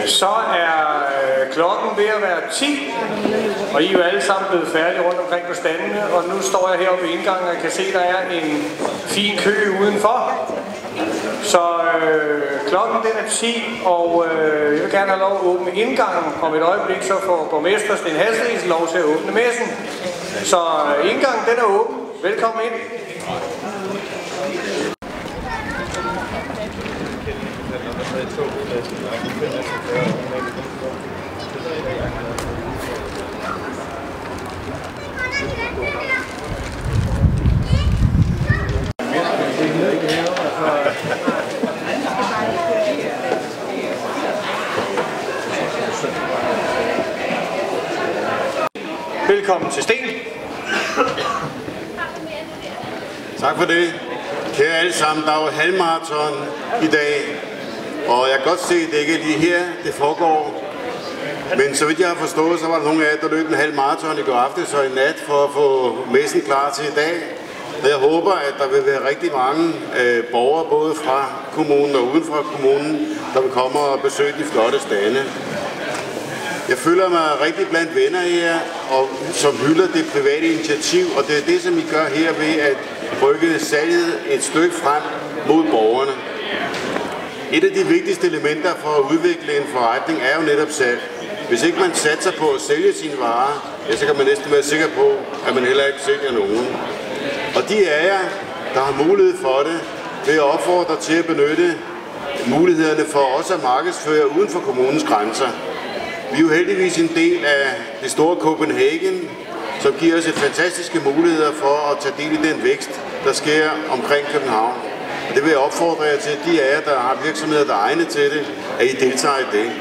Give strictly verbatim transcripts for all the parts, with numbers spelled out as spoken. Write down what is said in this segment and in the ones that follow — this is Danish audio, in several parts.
Så er øh, klokken ved at være ti, og I er jo alle sammen blevet færdige rundt omkring på standene, og nu står jeg heroppe ved indgangen og kan se, at der er en fin kø udenfor. Så øh, klokken den er ti, og øh, jeg vil gerne have lov at åbne indgangen. Om et øjeblik så får borgmester Sten Hasselisen lov til at åbne messen. Så øh, indgangen den er åben. Velkommen ind. Velkommen til Sten. Tak for det. Kære alle sammen, der er jo halvmarathon i dag, og jeg kan godt se, at det ikke er lige her, det foregår. Men så vidt jeg har forstået, så var der nogle af jer, der løb en halv maraton i går aftes og i nat for at få messen klar til i dag. Og jeg håber, at der vil være rigtig mange øh, borgere, både fra kommunen og uden for kommunen, der vil komme og besøge de flotte stande. Jeg føler mig rigtig blandt venner her, og som hylder det private initiativ, og det er det, som I gør her ved at rykke salget et stykke frem mod borgerne. Et af de vigtigste elementer for at udvikle en forretning er jo netop salg. Hvis ikke man satser på at sælge sine varer, ja, så kan man næsten være sikker på, at man heller ikke sælger nogen. Og de af jer, der har mulighed for det, vil jeg opfordre til at benytte mulighederne for også at markedsføre uden for kommunens grænser. Vi er jo heldigvis en del af det store Copenhagen, som giver os et fantastiske muligheder for at tage del i den vækst, der sker omkring København. Og det vil jeg opfordre jer til, de af jer, der har virksomheder, der er egne til det, at I deltager i det.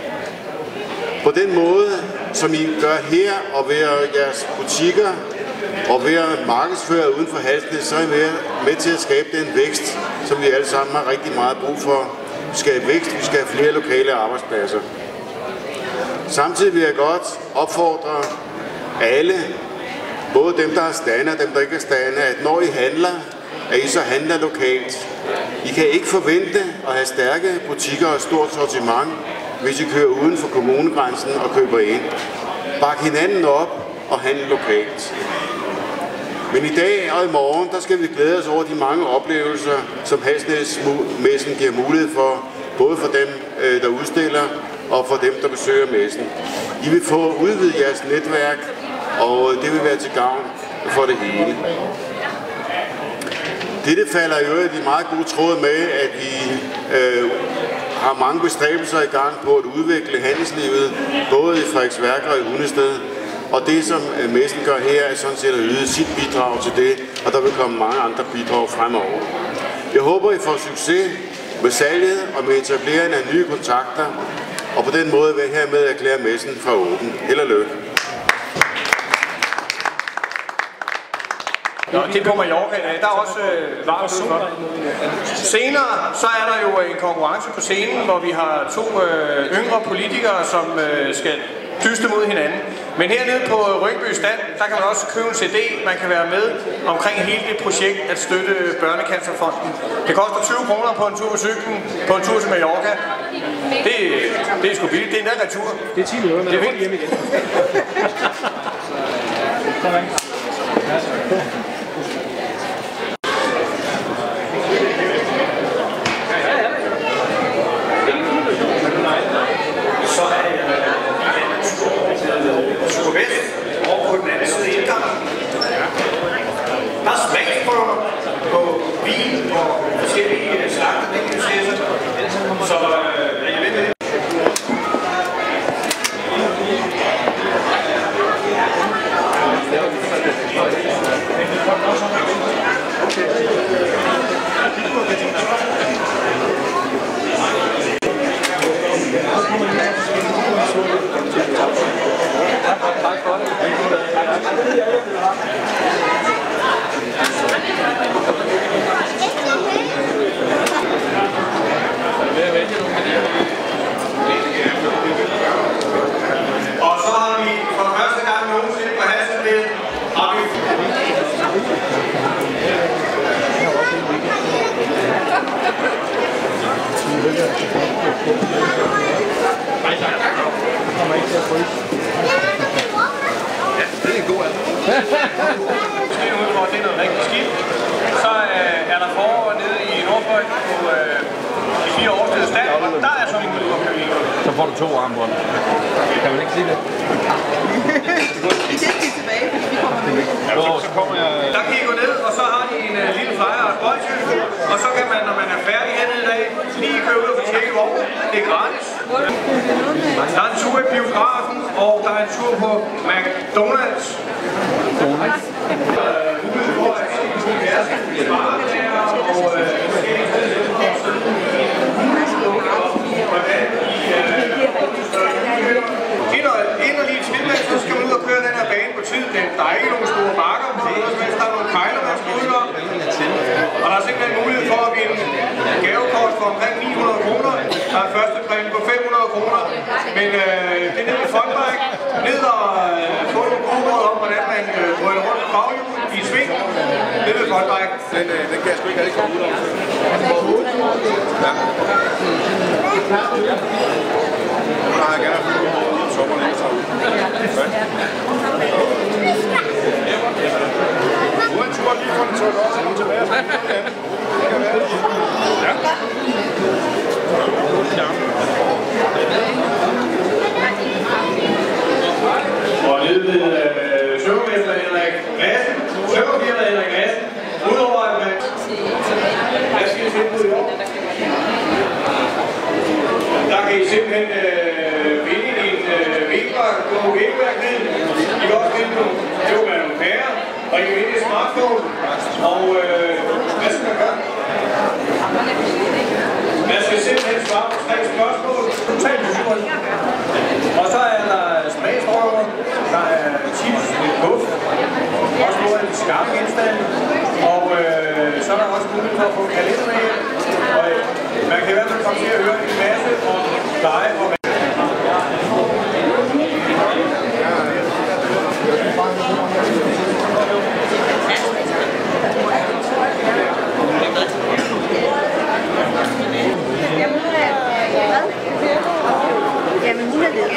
På den måde, som I gør her og ved jeres butikker og ved at markedsføre uden for Halsnæs, så er I med, med til at skabe den vækst, som vi alle sammen har rigtig meget brug for. Vi skal have vækst, vi skal have flere lokale arbejdspladser. Samtidig vil jeg godt opfordre alle, både dem, der har stande og dem, der ikke har stande, at når I handler, at I så handler lokalt. I kan ikke forvente at have stærke butikker og stort sortiment, hvis I kører uden for kommunegrænsen og køber ind. Bak hinanden op og handle lokalt. Men i dag og i morgen, der skal vi glæde os over de mange oplevelser, som Halsnæs-messen giver mulighed for, både for dem, der udstiller, og for dem, der besøger messen. I vil få udvidet jeres netværk, og det vil være til gavn for det hele. Dette falder jo i meget gode tråd med, at vi øh, har mange bestræbelser i gang på at udvikle handelslivet, både i Frederiksværk og i Hundested. Og det, som messen gør her, er sådan set at yde sit bidrag til det, og der vil komme mange andre bidrag fremover. Jeg håber, I får succes med salget og med etableringen af nye kontakter, og på den måde vil jeg hermed erklære messen fra åben. Held og lykke. Nå, det er på Mallorca. Der er også øh, varmt udenfor. Senere så er der jo en konkurrence på scenen, hvor vi har to øh, yngre politikere, som øh, skal dyste mod hinanden. Men hernede på Rynkeby Stand, der kan man også købe en C D. Man kan være med omkring hele det projekt at støtte Børnecancerfonden. Det koster tyve kroner på en tur på cyklen, på en tur til Mallorca. Det, det er sgu billigt. Det er en der retur. Det er ti minutter, men det er hjem igen. Jeg vil vælge nogle får du to armbånd. Kan man ikke sige det? I det skal tilbage, fordi vi kommer med. Ja, så kommer jeg... Der kan I gå ned, og så har de en uh, lille flyer og et bolsje. Og så kan man, når man er færdig hernede i dag, lige køre ud og få tjekket vognen. Det er gratis. Der er en tur i biografen, og der er en tur på McDonald's. McDonald's. Ude for at se de diverse sparelager og inderlige tilmænd, så skal man ud og køre den her bane på tid. Der er ikke nogen store bakker på noget, men der er nogle kejler, der skal ud om. Og der er simpelthen mulighed for at vinde gavekort for omkring ni hundrede kroner. Der er første præmie på fem hundrede kroner. Men øh, det er nede i Fondbike. Ned og øh, få nogle gode råd om, hvordan man øh, drøner rundt på baghjulen i sving. Nede ved Fondbike. Den, øh, den kan jeg sgu ikke rigtig komme ud om. Ja. Nu har jeg gerne haft sommer lidt sammen. Nu er en tur lige fra den tog også, og nu tilbage. Det kan være det. Ja. Og nede ved øh, søvnmester Henrik Madsen, søvnmester Henrik Madsen, udover at man... Hvad skal I tilbud i år? Der kan I simpelthen øh, vinde en øh, vægværkning. I kan også vinde nogle, det vil være nogle pærer, og I kan vinde et smartphone. Og øh, hvad skal man gøre? Man skal simpelthen svare på tre spørgsmål. Totalt betyder. Og så er der smagsprøver, der er chips, lidt buff, også nogle af de skarpe genstande, og øh, så er der også mulighed for at få en kalender med hjem. Og øh, man kan i hvert fald komme til at høre en masse om dig og Jamen, hun er lidt.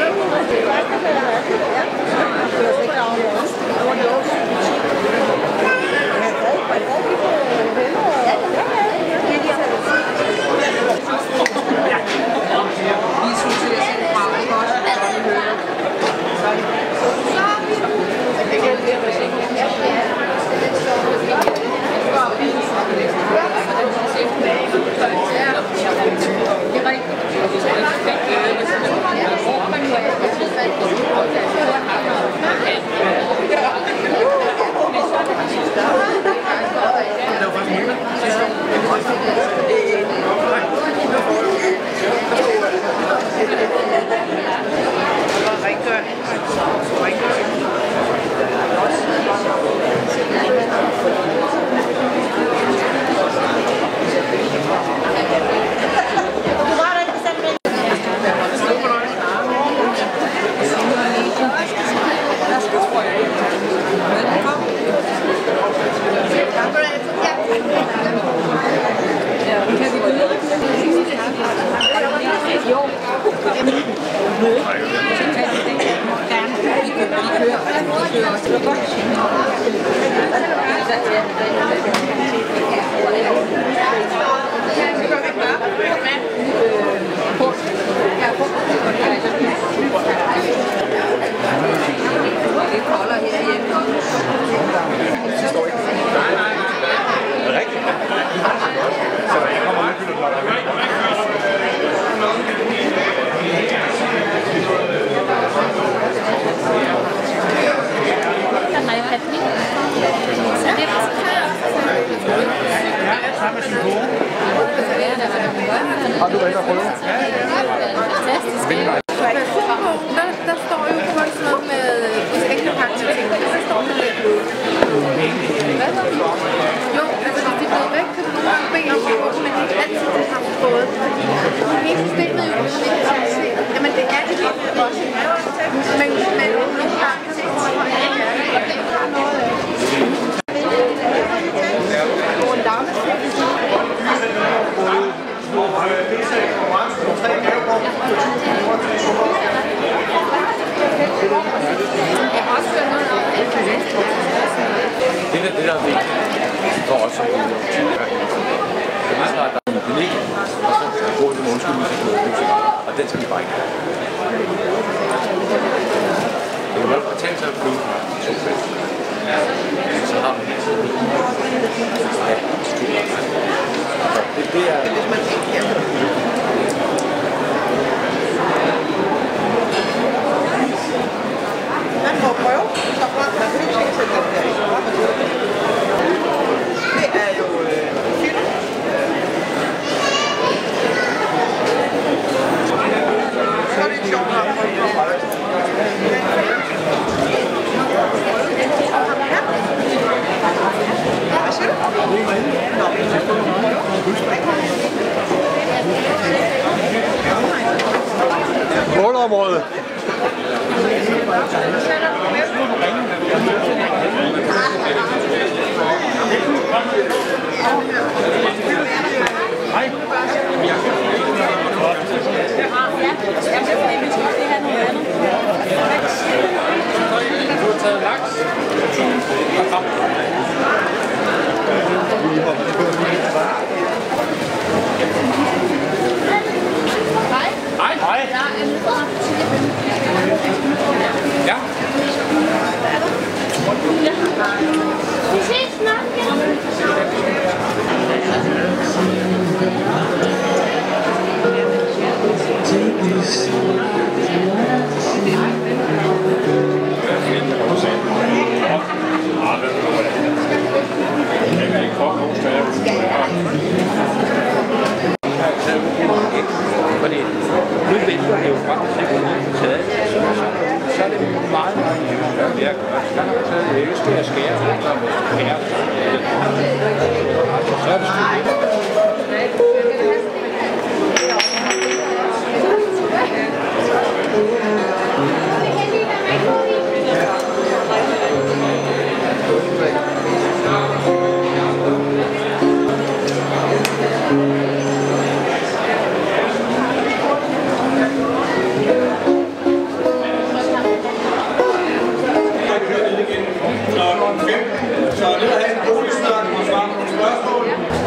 Har du været inde og prøve? Fantastisk. Der står jo kun sådan noget med projektpakke til ting. Der står der lidt blod. Hvad så? Jo, altså hvis de er blevet væk, kan du nogle gange bede om at få, men ikke altid det har fået. Hele systemet er jo ikke sådan set. Jamen det er det ikke også. Men nogle gange kan det også være, at det ikke har noget af. Og en dammestil. Og det er konkurrence på tre gavekort på tusind kroner til sommer. Det er det, der er vigtigt for os som politikere. Det er snart, der er en klinik, og så går det med undskyldning til noget, og den skal vi bare ikke have. det er... Man må prøve, så frem man behøver ikke sætte den der i. Det er jo film. Så er det ikke sjovt nok. Hvad siger du? Målområde. Hej. Du har taget laks. Hej. Hej. Ja. Vi ses snart. Fordi nu venter det jo faktisk ikke taget, så er det meget, meget nemmere. Jeg har taget æggeske og skære rundt om skære. Så er det styrt. Så det er en boligsnak og svar på spørgsmål.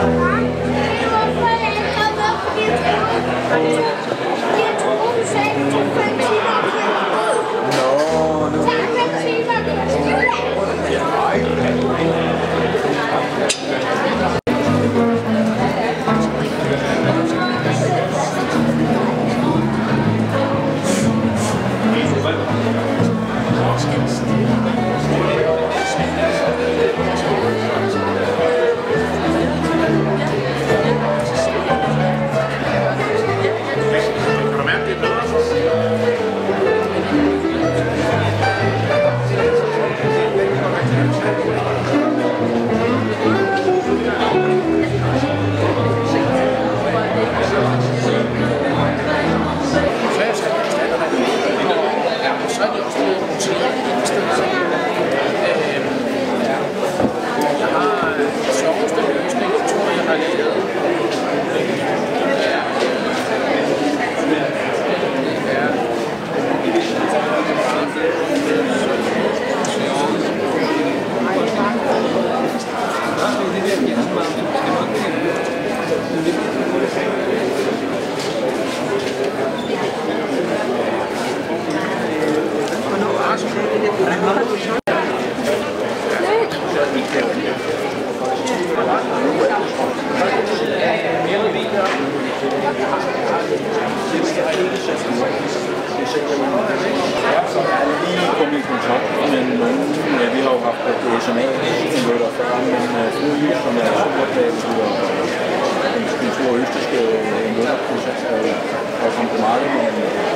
Lige kommet i kontakt med nogen, ja, vi har jo haft på S M A, der før, men Flyde, som er superklasse og en stor østiske møderprocent, og som på markedet med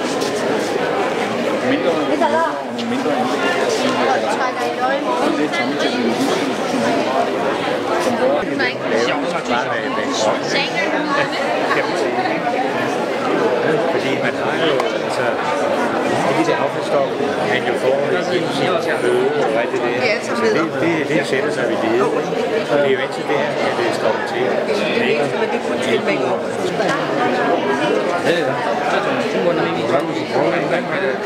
mindre og mindre anlæg, og lidt samme teknologi, som gør fordi man har jo, altså, alle de affaldsstoffer, man jo får i sin føde og alt det der. Det, det, det sætter sig ved livet, og det er jo indtil det her, at det står til. Det er så det kun tilmængder. Ja, ja. Så må man ikke komme til forhold en gang med det.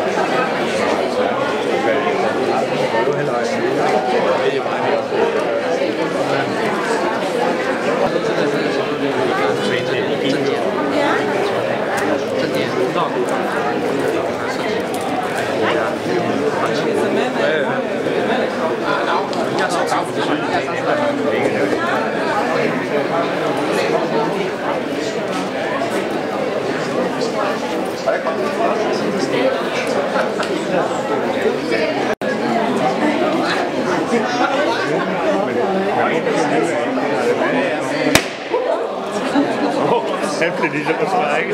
Det er heller ikke. Det er meget mere. Jeg blev ligesom at strække.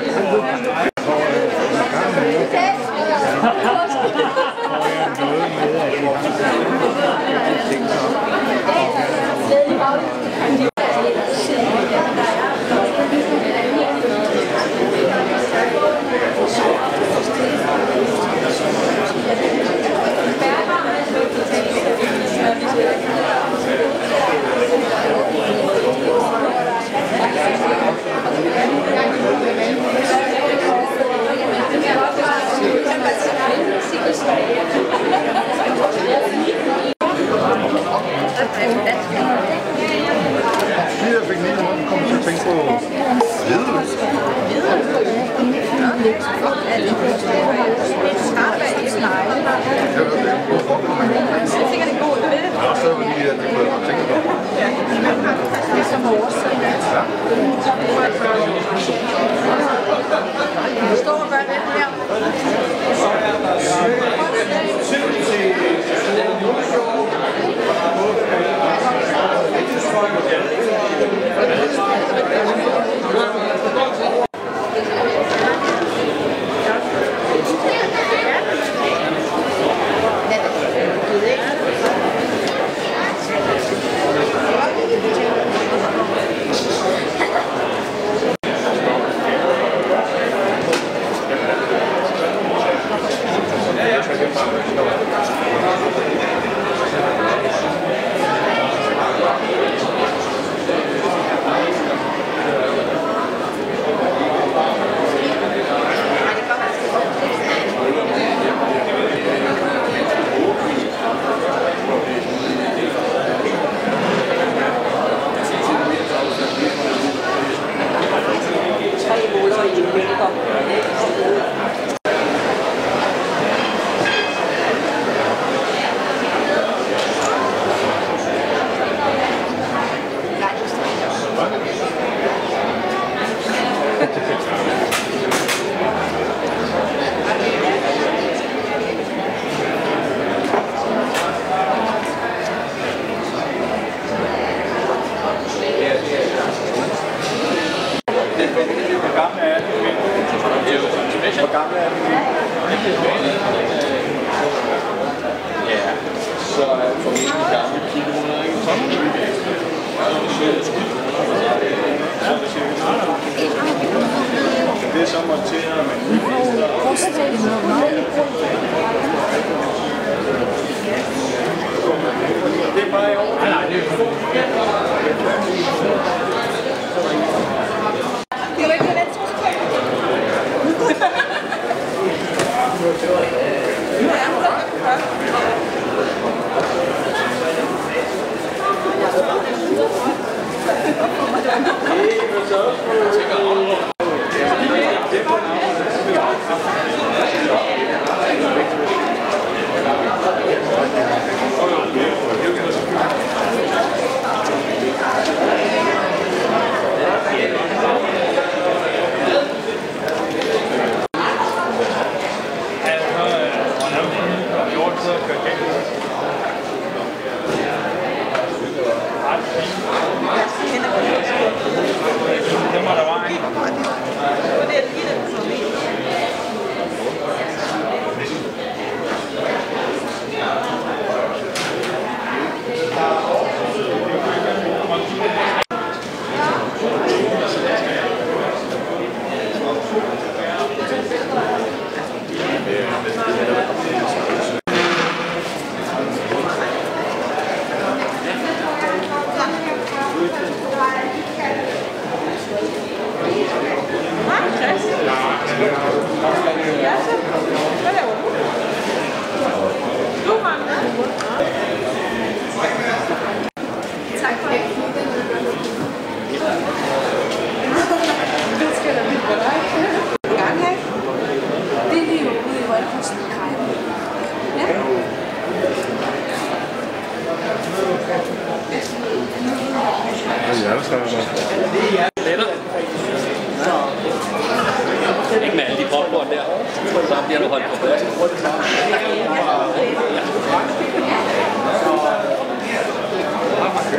Ikke med alle de popcorn der, så bliver du holdt på plads. Ja.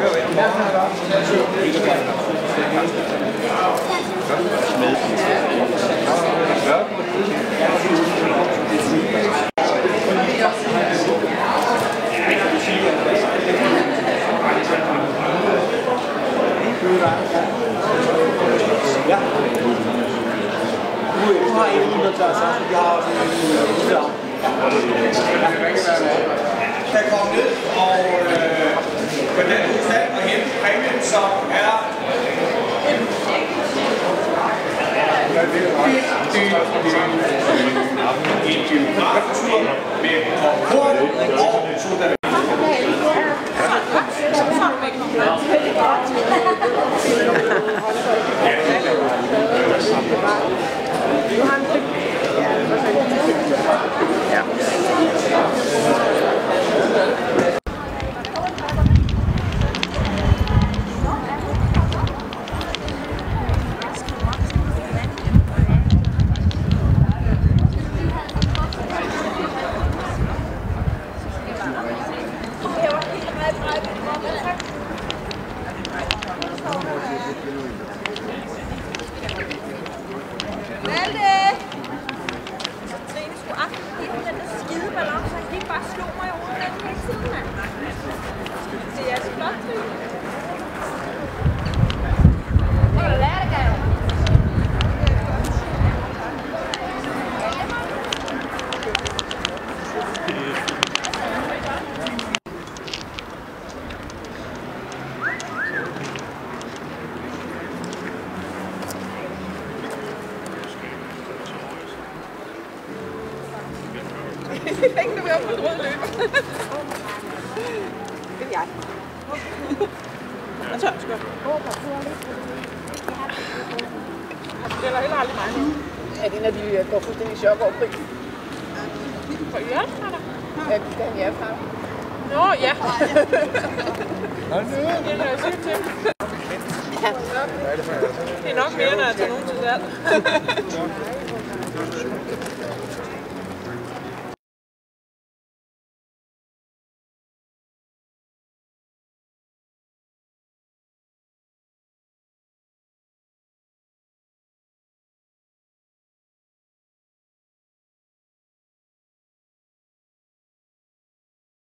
Ja. Du har en hundrede til os, jeg har også en hundrede. Kan komme ned og øh, på den stand og hente præmien, som er en biograftur med popcorn og sodavand. Pengene vil op på en rød løber. Det er jeg. Jeg tør sgu. Det er der heller aldrig mig. Er det en af de går fuldstændig chok over prisen? For ørefratter? Ja, vi skal have en ørefratter. Nå, ja. Det er jeg sygt til. Det er nok mere, når jeg tager nogen til salg.